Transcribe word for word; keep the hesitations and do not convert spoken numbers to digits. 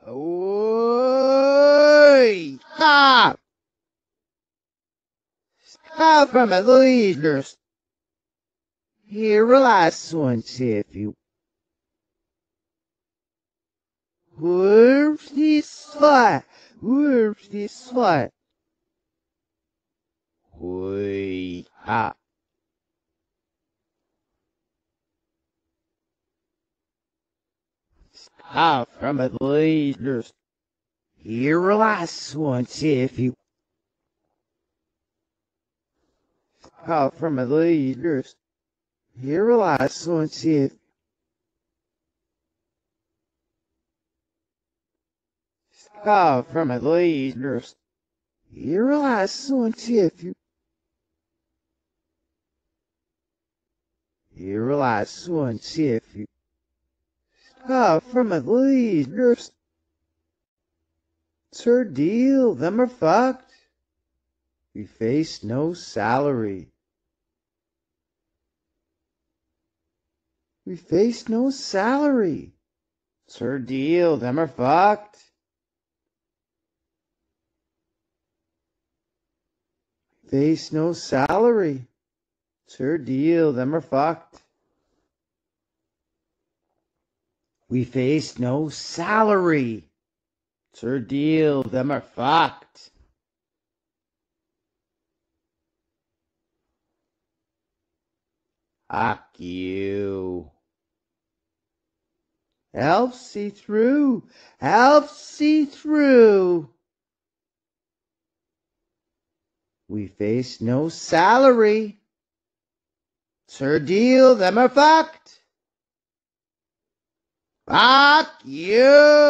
Oi! Stop! Stop from the leaders. Here, relax one if you. Where's this slut? Where's this slut? Oi! Ha! Stop from the leaders. Here, relax one if you. Stop from the leaders. Here, relax one if. Stop from the leaders. Here, relax one if you. Here, relax one if you. Stop from the leaders. It's her deal. Them are fucked. We face no salary. We face no salary. It's her deal. Them are fucked. We face no salary. It's her deal. Them are fucked. We face no salary. It's her deal. Them are fucked. Fuck you. Help see through. Help see through. We face no salary. It's her deal. Them are fucked. Fuck you.